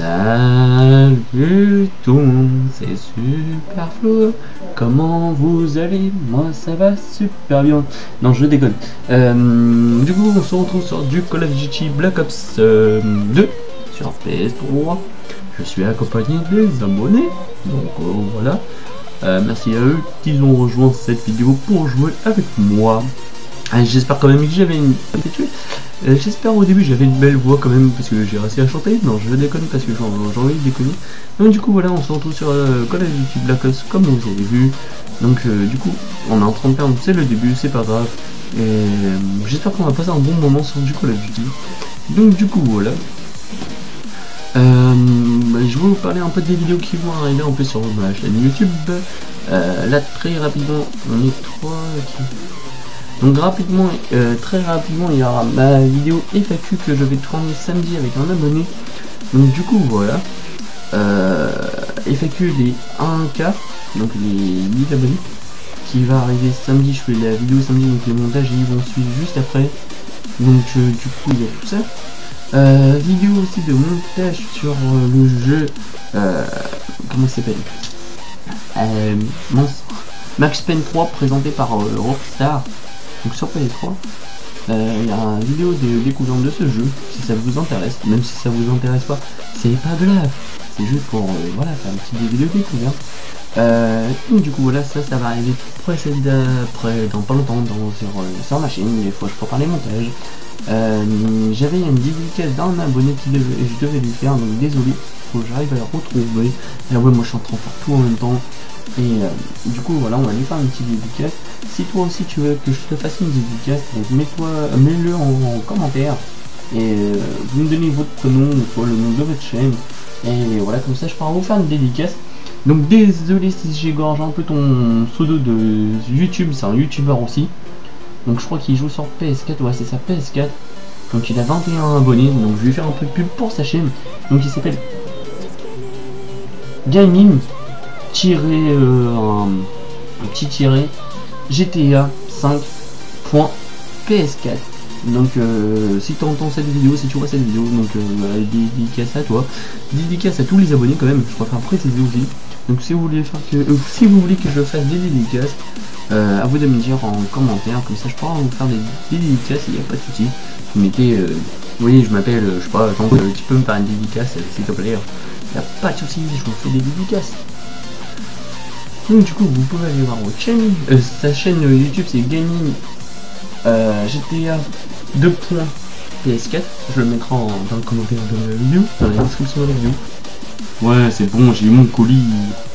Salut tout le monde, c'est Superflo. Comment vous allez? Moi ça va super bien. Non, je déconne. Du coup, on se retrouve sur du Call of Duty Black Ops 2 sur PS3. Je suis accompagné des abonnés, donc voilà. Merci à eux qui ont rejoint cette vidéo pour jouer avec moi. J'espère quand même que j'avais une... J'espère au début j'avais une belle voix quand même parce que j'ai réussi à chanter. Non, je déconne parce que j'ai envie de déconner. Donc du coup voilà, on se retrouve sur Call of Duty Black Ops comme vous avez vu. Donc du coup on est en train de perdre, c'est le début, c'est pas grave. Et j'espère qu'on va passer un bon moment sur du Call of Duty. Donc du coup voilà. Je vais vous parler un peu des vidéos qui vont arriver un peu sur ma chaîne YouTube. Là très rapidement, on est 3 qui... Donc rapidement, très rapidement, il y aura ma vidéo FAQ que je vais tourner samedi avec un abonné. Donc du coup voilà, FAQ les 1K, donc les 1000 abonnés, qui va arriver samedi. Je fais la vidéo samedi, donc les montages ils vont suivre juste après. Donc du coup il y a tout ça. Vidéo aussi de montage sur le jeu, comment ça s'appelle, Max Payne 3 présenté par Rockstar. Donc sur PS3, il y a une vidéo de découverte de ce jeu, si ça vous intéresse, même si ça vous intéresse pas, c'est pas grave, c'est juste pour voilà, faire une petite vidéo de découverte. Donc du coup voilà, ça va arriver dans pas longtemps sur ma chaîne, des fois je prépare les montages. J'avais une dédicace d'un abonné je devais lui faire, donc désolé, faut que j'arrive à la retrouver. Et ouais, moi je suis en train de faire tout en même temps. Et du coup voilà, on va lui faire une petite dédicace. Si toi aussi tu veux que je te fasse une dédicace, donc mets-le en commentaire. Et vous me donnez votre prénom ou soit le nom de votre chaîne. Et voilà, comme ça je pourrai vous faire une dédicace. Donc désolé si j'égorge un peu ton pseudo de YouTube, c'est un youtubeur aussi. Donc je crois qu'il joue sur PS4, ouais c'est ça, PS4. Donc il a 21 abonnés, donc je vais faire un peu de pub pour sa chaîne. Donc il s'appelle Gaming un petit tiré GTA 5.ps4. Donc si tu entends cette vidéo, si tu vois cette vidéo, donc dédicace à toi, dédicace à tous les abonnés quand même, je préfère préciser aussi. Donc si vous voulez faire que si vous voulez que je fasse des dédicaces, à vous de me dire en commentaire, comme ça je pourrai vous faire des dédicaces, il n'y a pas de souci. Vous mettez oui, je m'appelle, je sais pas, Jean, tu peux me faire une dédicace s'il te plaît, il n'y a pas de souci, je vous fais des dédicaces. Donc du coup vous pouvez aller voir votre chaîne, sa chaîne YouTube c'est Gaming GTA 2.ps4, je le mettrai dans le commentaire de la vidéo, dans la description de la vidéo. Ouais c'est bon, j'ai eu mon colis.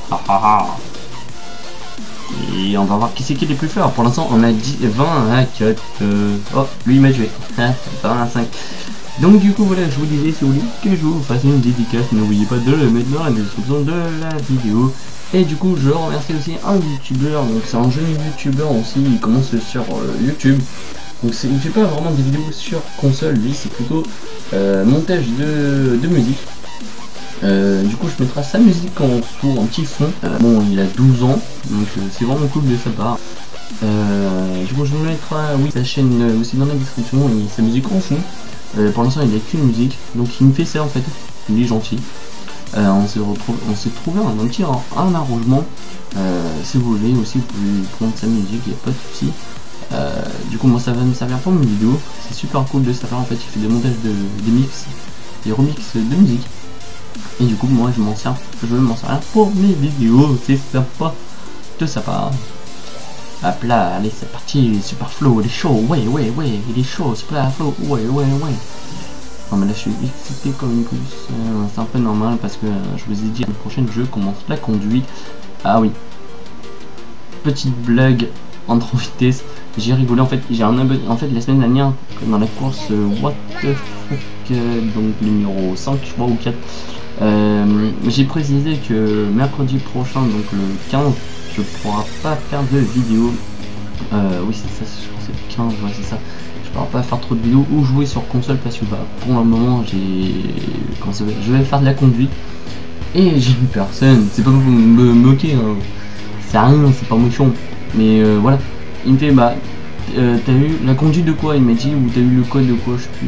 Et on va voir qui c'est qui est les plus forts. Pour l'instant on a 20 à 4. Oh, lui il m'a tué. 20 à 5. Donc du coup voilà, je vous disais, si vous voulez que je vous fasse une dédicace, n'oubliez pas de le mettre dans la description de la vidéo. Et du coup je remercie aussi un youtubeur, donc c'est un jeune youtubeur aussi, il commence sur YouTube. Donc il fait pas vraiment des vidéos sur console, lui c'est plutôt montage de musique. Du coup je mettrai sa musique en dessous, en petit fond. Bon, il a 12 ans, donc c'est vraiment cool de sa part. Du coup je vous mettrai sa chaîne aussi dans la description et sa musique en fond. Pour l'instant il a qu'une musique, donc il me fait ça en fait, il est gentil. On s'est trouvé un petit arrangement. Si vous voulez aussi vous pouvez prendre sa musique, il n'y a pas de souci. Du coup moi ça va me servir pour mes vidéos, c'est super cool de sa part en fait, il fait des montages des mix, des remix de musique. Et du coup moi je vais m'en servir pour mes vidéos, c'est sympa de sa part. Hop là, allez c'est parti, Superflo, il est chaud, ouais, il est chaud, Superflo, ouais. Non mais là je suis excité comme une pousse, c'est un peu normal parce que je vous ai dit la prochaine je commence la conduite. Ah oui, petite blague en trop vitesse, j'ai rigolé en fait, j'ai un abonné, en fait la semaine dernière dans la course What the fuck, donc numéro 5 je crois ou 4, j'ai précisé que mercredi prochain, donc le 15, je pourrai pas faire de vidéo. Oui c'est ça, je crois que c'est le 15, ouais c'est ça. Je pourrai pas faire trop de vidéos ou jouer sur console parce que bah, pour le moment je vais faire de la conduite et j'ai une personne, c'est pas pour me moquer hein. C'est rien, c'est pas méchant, mais voilà, il me fait bah t'as eu la conduite de quoi, il m'a dit, ou t'as eu le code de quoi, je sais plus.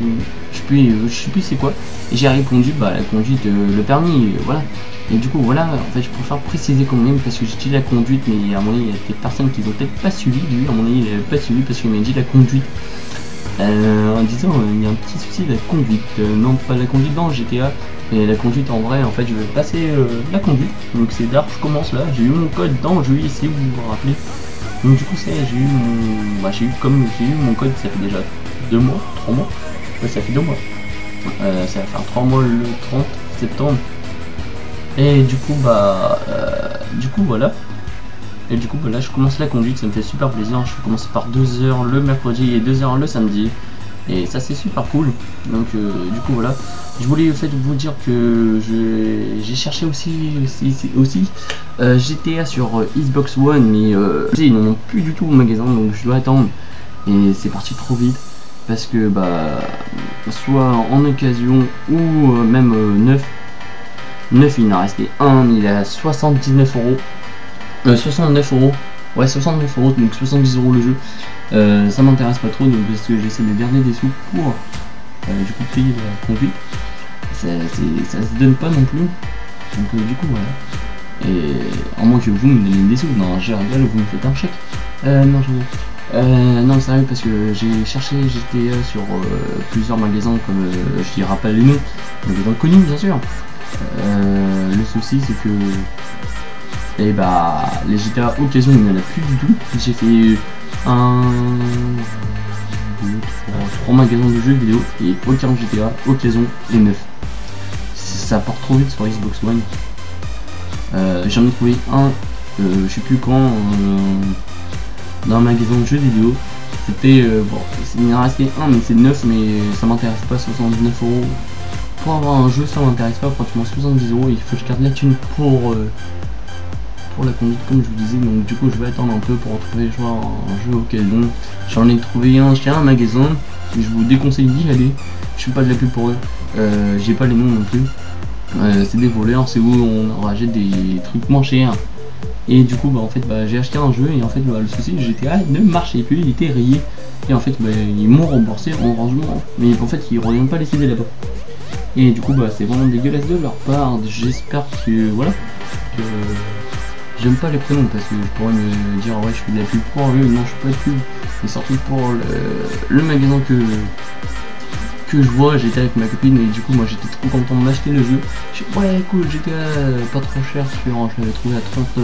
je sais plus c'est quoi. Et j'ai répondu bah la conduite, le permis, voilà. Et du coup voilà, en fait je préfère préciser quand même parce que j'ai dit la conduite, mais à mon avis il y a des personnes qui n'ont peut-être pas suivi, lui à mon avis il n'avait pas suivi parce qu'il m'a dit la conduite. En disant il y a un petit souci de la conduite, non pas la conduite dans GTA, mais la conduite en vrai. En fait je vais passer la conduite, donc c'est là je commence là, j'ai eu mon code dans je vais essayer de vous vous rappeler. Donc du coup c'est j'ai eu mon j'ai eu mon code, ça fait déjà 2 mois, 3 mois, ouais ça fait 2 mois, ça va faire 3 mois le 30 septembre. Et du coup voilà. Et du coup là je commence la conduite, ça me fait super plaisir. Je commence par 2 heures le mercredi et 2 heures le samedi. Et ça c'est super cool. Donc du coup voilà. Je voulais en fait vous dire que j'ai cherché aussi GTA sur Xbox One, mais ils n'en ont plus du tout au magasin, donc je dois attendre. Et c'est parti trop vite. Parce que bah soit en occasion ou même neuf il en a resté un, il est à 79 euros. 69 euros, ouais 69 euros, donc 70 euros le jeu. Ça m'intéresse pas trop, donc parce que j'essaie de garder des sous pour du coup payer la conduite. Ça se donne pas non plus, donc du coup voilà. Et en moins que vous me donnez des sous, non je rigole, vous me faites un chèque. Non non sérieux, parce que j'ai cherché GTA sur plusieurs magasins, comme je dirai pas les noms, magasins connus bien sûr. Le souci c'est que et bah les GTA occasion il n'y en a plus du tout. J'ai fait 1, 2, 3 magasins de jeux vidéo et aucun GTA occasion et neuf. Ça part trop vite sur Xbox One. J'en ai trouvé un, je sais plus quand, dans un magasin de jeux vidéo. C'était bon, il en restait un, mais c'est neuf, mais ça m'intéresse pas. 79 euros pour avoir un jeu, ça m'intéresse pas. Pratiquement 70 euros, il faut que je garde la thune pour la conduite, comme je vous disais. Donc du coup je vais attendre un peu pour retrouver un jeu occasion. J'en ai trouvé un chez un magasin, je vous déconseille d'y aller. Je suis pas de la pub pour eux, j'ai pas les noms non plus. C'est des voleurs, c'est où on rachète des trucs moins chers. Et du coup bah en fait bah, j'ai acheté un jeu et en fait bah, le souci GTA ne marchait plus, il était rayé. Et en fait bah, ils m'ont remboursé en rangement, mais en fait ils reviennent pas les CD là-bas. Et du coup bah c'est vraiment dégueulasse de leur part. J'espère que voilà, que j'aime pas les prénoms, parce que je pourrais me dire ouais je fais de la pub pour eux. Non, je suis pas de pub, mais surtout pour le magasin que je vois. J'étais avec ma copine et du coup moi j'étais trop content d'acheter le jeu. Je suis ouais cool, j'étais pas trop cher sur, je l'avais trouvé à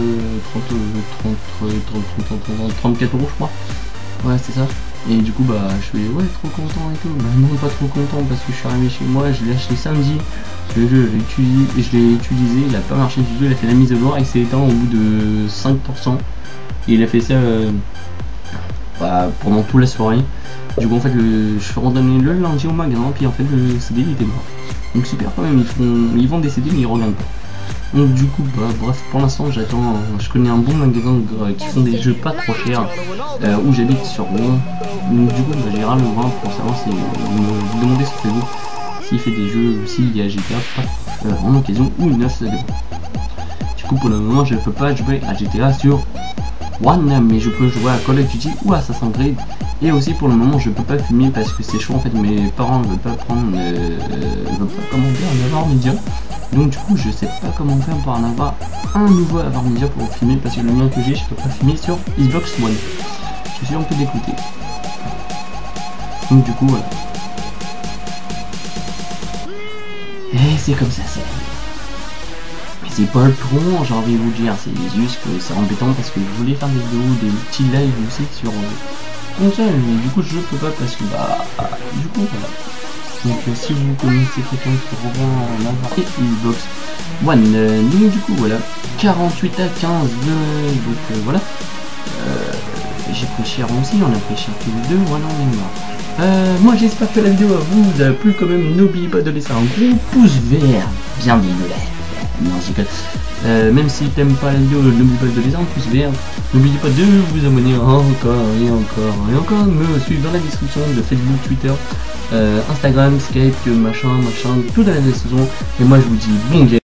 34 euros je crois. Ouais c'est ça. Et du coup bah je suis ouais trop content et tout. Bah non, pas trop content, parce que je suis arrivé chez moi, je l'ai acheté samedi. Le jeu je l'ai utilisé, il a pas marché du tout, il a fait la mise à jour et il s'est éteint au bout de 5%. Et il a fait ça bah, pendant toute la soirée. Du coup en fait je suis retourné le lundi au magasin, puis en fait le CD il était mort. Donc super quand même, ils vendent des CD mais ils reviennent pas. Donc du coup bah bref, pour l'instant j'attends, je connais un bon magasin qui font des jeux pas trop chers où j'habite sur Rouen. Donc du coup bah, j'irai le voir pour savoir si vous demandez sur Facebook s'il fait des jeux, s'il y a GTA pas en occasion ou neuf, ça dépend. Du coup pour le moment je peux pas jouer à GTA sur One, mais je peux jouer à Call of Duty ou Assassin's Creed. Et aussi pour le moment je peux pas filmer parce que c'est chaud en fait, mes parents ne veulent pas prendre, veulent pas commander un Avoir Media. Donc du coup je sais pas comment faire pour en avoir un nouveau Avoir Media pour filmer, parce que le mien que j'ai je peux pas filmer sur Xbox One. Je suis un peu dégoûté. Donc du coup voilà. Et c'est comme ça, mais c'est pas le tronc, j'ai envie de vous dire, c'est juste que c'est embêtant parce que je voulais faire des vidéos, des petits lives aussi sur console, mais du coup je peux pas parce que bah du coup voilà. Donc si vous connaissez quelqu'un qui revend en avoir et Xbox One, donc du coup voilà, 48 à 15, donc voilà. J'ai pris cher aussi, on a pris cher tous les deux, voilà on est mort. Moi j'espère que la vidéo vous a plu quand même. N'oubliez pas de laisser un gros pouce vert, bien non c'est que même si t'aimes pas la vidéo, n'oublie pas de laisser un pouce vert. N'oubliez pas de vous abonner encore, me suivre dans la description de Facebook, Twitter, Instagram, Skype, machin, tout dans la description. Et moi je vous dis bon game.